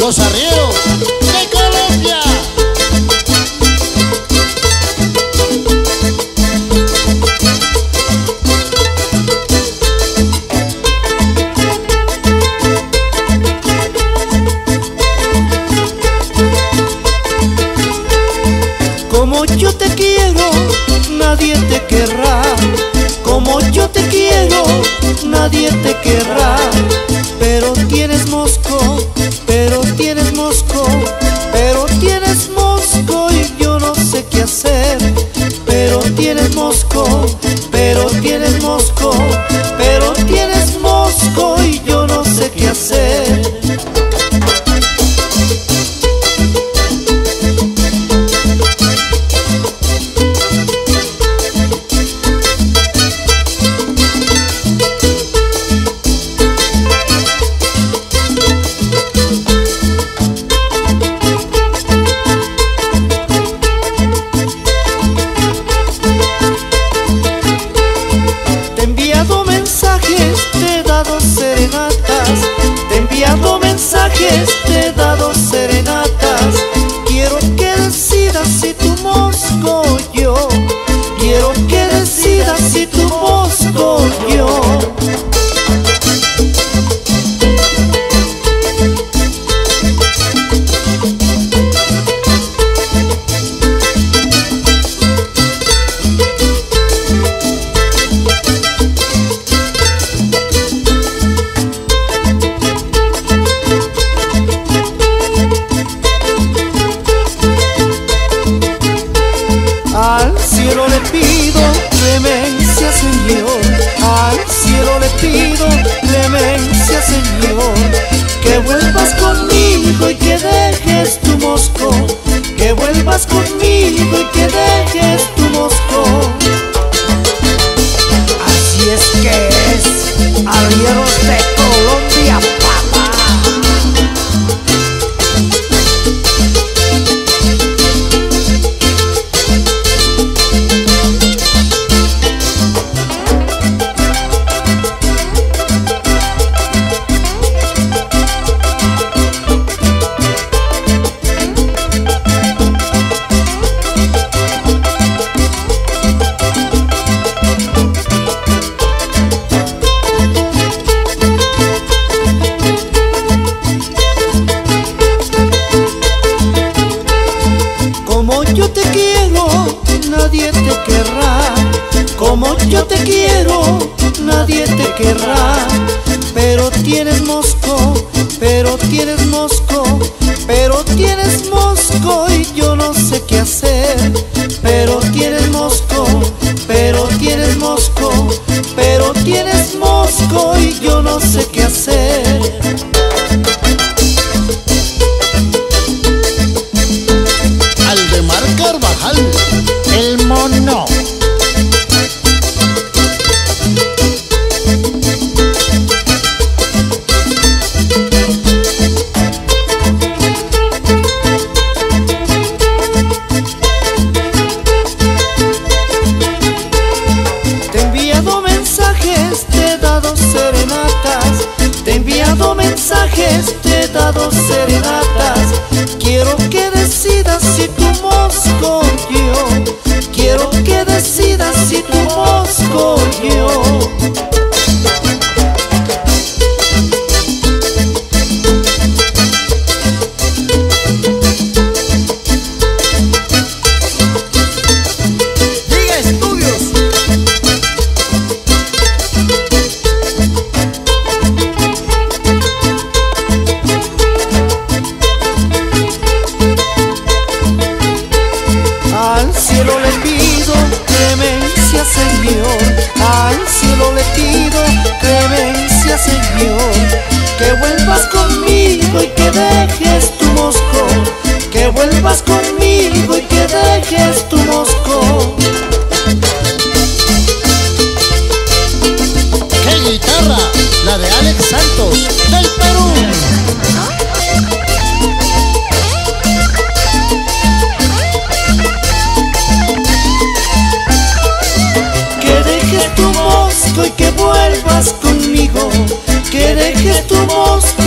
los arrieros de Colombia. Como yo te quiero, nadie te querrá. Como yo te quiero, nadie te querrá. Pero tienes mosco, pero tienes mosco, pero tienes mosco y yo no sé qué hacer. Pero tienes mosco, pero tienes mosco, pero tienes mosco y yo no sé qué hacer. Te he dado serenatas, te he enviado mensajes, te he dado serenatas. Quiero que decidas si tu mosco o yo. Quiero que decidas si tu mosco o yo. Al cielo le pido clemencia, Señor. Al cielo le pido clemencia, Señor. Que vuelvas conmigo y que dejes tu mosco. Que vuelvas conmigo y que dejes tu mosco. Así es que es, arrieros de Colombia, papá. Como yo te quiero, nadie te querrá. Como yo te quiero, nadie te querrá. Pero tienes mosco, pero tienes mosco, pero tienes mosco y yo no sé qué hacer. Pero tienes mosco, pero tienes mosco, pero tienes mosco y yo no sé qué hacer. Carvajal, el mono. Te he enviado mensajes, te he dado serenatas. Te he enviado mensajes, te he dado serenatas. Quiero que decidas si tu mosco o yo. Quiero que decidas si tu mosco o yo. Diga Estudios. Al cielo le pido clemencia, Señor. Al cielo le pido clemencia, Señor. Que vuelvas conmigo y que dejes tu mosco. Que vuelvas conmigo y que dejes tu mosco. ¡Qué guitarra! La de Alex Santos, del Perú. Y que vuelvas conmigo, que dejes tu mosco